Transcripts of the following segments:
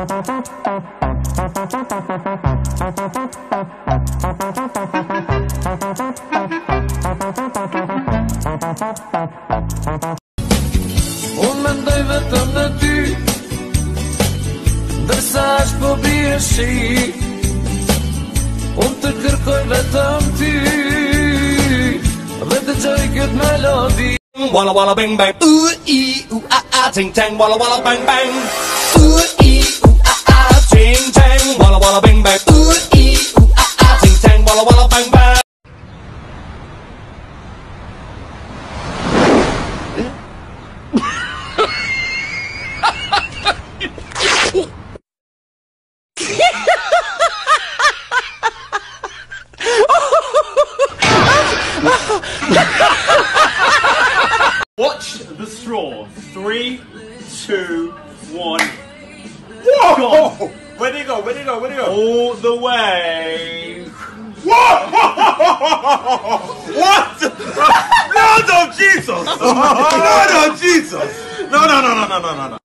Unë mendoj vetëm në ty, ndërsa është po bie shi. Unë të kërkoj vetëm ty, dhe të gjoj këtë melodi. Walla walla bang bang, ooh ee ooh ah ah, ting tang, walla walla bang bang, ooh ee ooh ah ah, ting tang, walla walla bang bang, ooh ee ooh ah ah, ting tang, walla walla bang bang. Watch the straw. 3, 2, 1. Whoa! Gone. Where'd he go? Where'd he go? Where'd he go? All the way. What? What? No, no, Jesus! No, no, Jesus! No, no, no, no, no, no, no.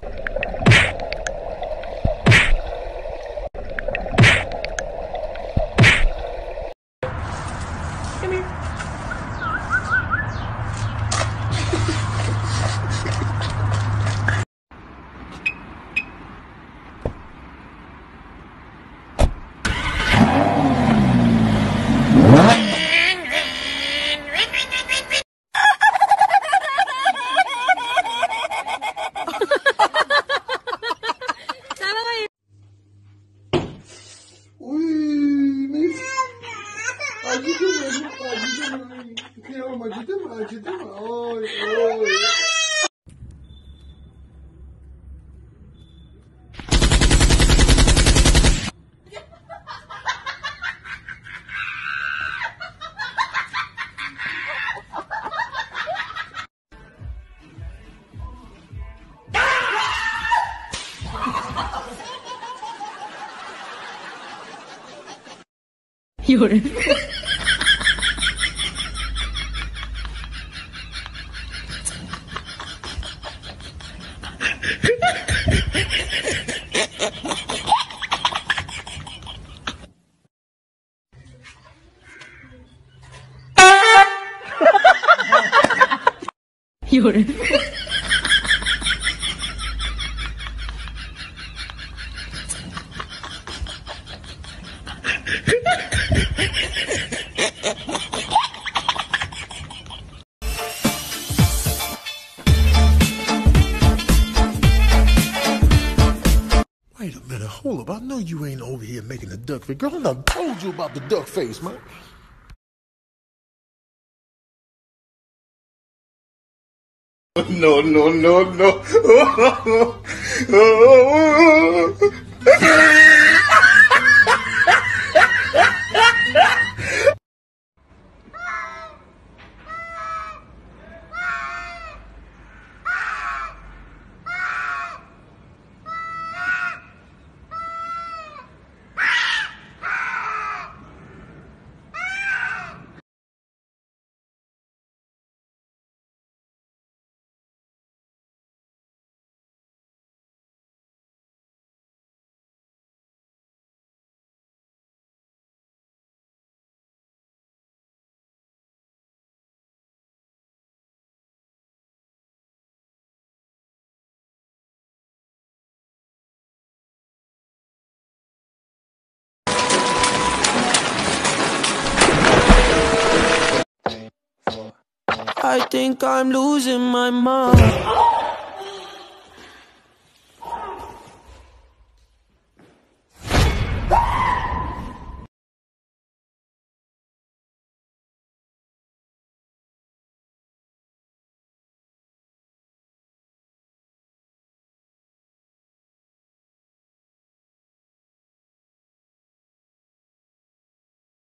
Come here. You're Wait a minute, hold up. I know you ain't over here making a duck face. Girl, I done told you about the duck face, man. No, no, no, no. I think I'm losing my mind.